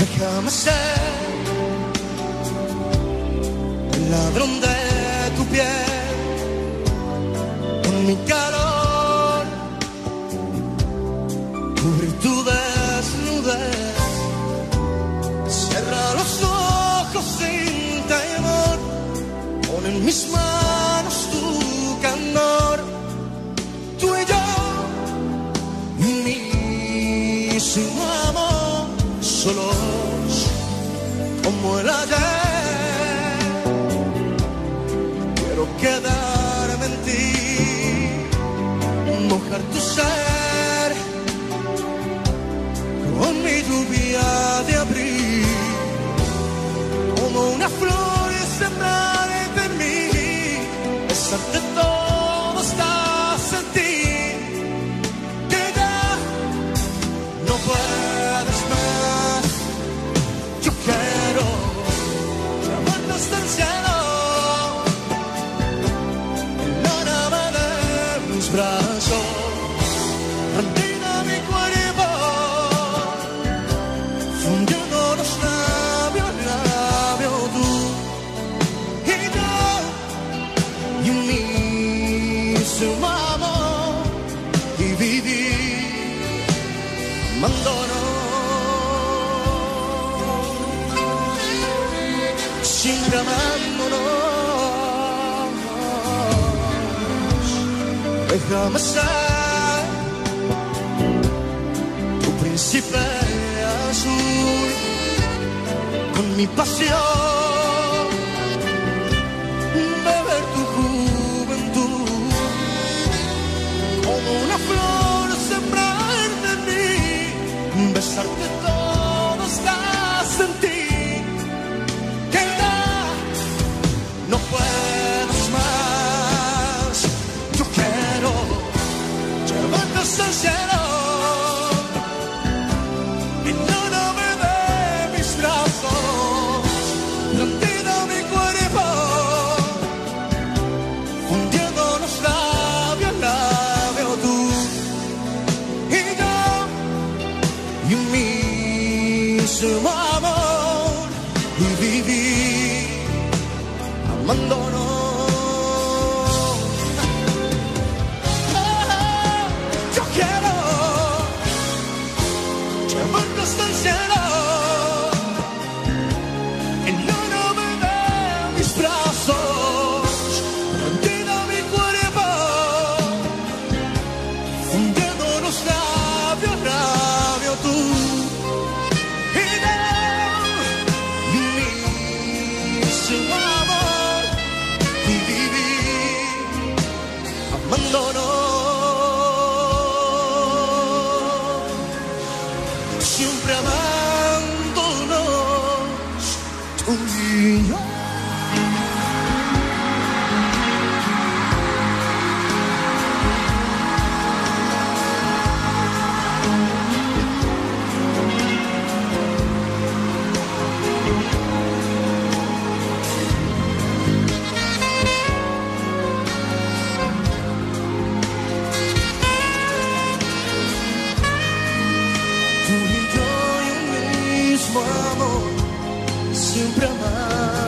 Déjame ser el ladrón de tu piel, con mi calor, cubrir tu desnudez. Cierra los ojos sin temor, pon en mis manos tu candor. Tú y yo, mismo amor, solos como el ayer. Quiero quedarme en ti, mojar tu ser con mi lluvia de abril, como una flor sembrada en mí, besarte todo hasta sentir que ya no puedes más. Yo quiero llamarte hasta el cielo, en la nave de mis brazos, rendido mi cuerpo, fundiendo los labios, labio tú y yo, y un mismo amor, y vivir amándonos, siempre amándonos. Déjame ser tu príncipe azul, con mi pasión, beber tu juventud, como una flor sembrada en mí, besarte todo hasta sentir que ya no puedes más. Yo quiero llevarte hasta el cielo, en la nave de mis brazos, rendido mi cuerpo, fundiendo los labios, labio tú y yo, y un mismo amor, y vivir amándonos. Yo quiero llevarte hasta el cielo, en la nave de mis brazos, rendido mi cuerpo, fundiendo los labios, labio tú y yo, y un mismo amor, y vivir amándonos, siempre amándonos, tú y yo. Tú y yo, y un mismo amor, siempre amar.